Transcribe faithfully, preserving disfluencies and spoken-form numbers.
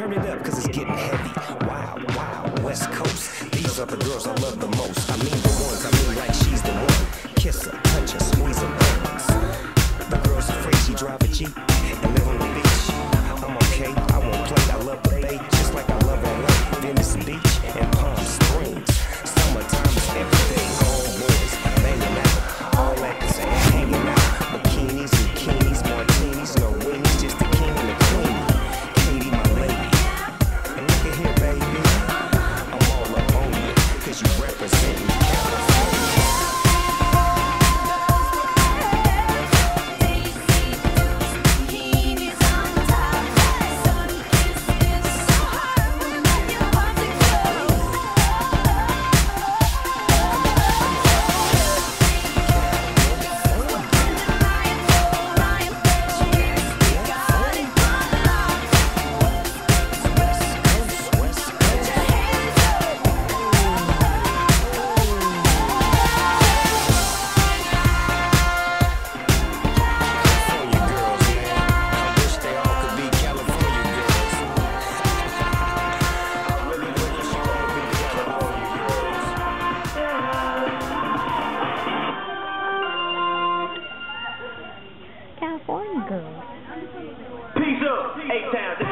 Turn it up, cause it's getting heavy. Wild, wild, West Coast. These are the girls I love the most. I mean the ones, I mean like she's the one. Kiss her, touch her, squeeze her bones. The girl's afraid she drive a Jeep and live on the beach. I'm okay, I won't play. I love the bay, just like I love L A. Venice Beach and Palm Springs. Summertime is every day. Homeboys, banging out, all at the same hanging out. Bikinis, bikinis, martinis, no weenies, just the king and the queen. Katy, my lady. And look at here, baby. I'm all up on you, cause you represent me. California Girls. Peace up, eight times.